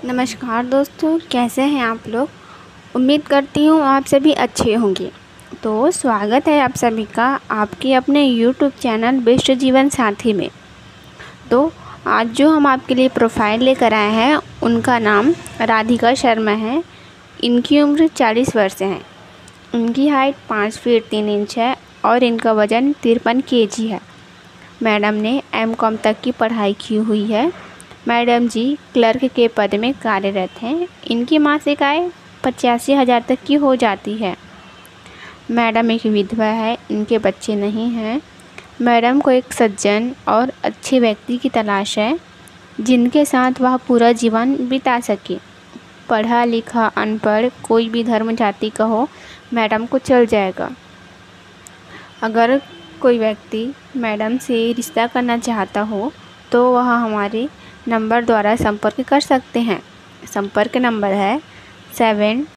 नमस्कार दोस्तों, कैसे हैं आप लोग। उम्मीद करती हूँ आप सभी अच्छे होंगे। तो स्वागत है आप सभी का आपके अपने YouTube चैनल बेस्ट जीवन साथी में। तो आज जो हम आपके लिए प्रोफाइल लेकर आए हैं उनका नाम राधिका शर्मा है। इनकी उम्र 40 वर्ष है। इनकी हाइट 5 फीट 3 इंच है और इनका वज़न 53 kg है। मैडम ने M.Com तक की पढ़ाई की हुई है। मैडम जी क्लर्क के पद में कार्यरत हैं। इनकी मासिक आय 85,000 तक की हो जाती है। मैडम एक विधवा है, इनके बच्चे नहीं हैं। मैडम को एक सज्जन और अच्छे व्यक्ति की तलाश है जिनके साथ वह पूरा जीवन बिता सके। पढ़ा लिखा अनपढ़ कोई भी धर्म जाति का हो, मैडम को चल जाएगा। अगर कोई व्यक्ति मैडम से रिश्ता करना चाहता हो तो वह हमारे नंबर द्वारा संपर्क कर सकते हैं। संपर्क नंबर है 7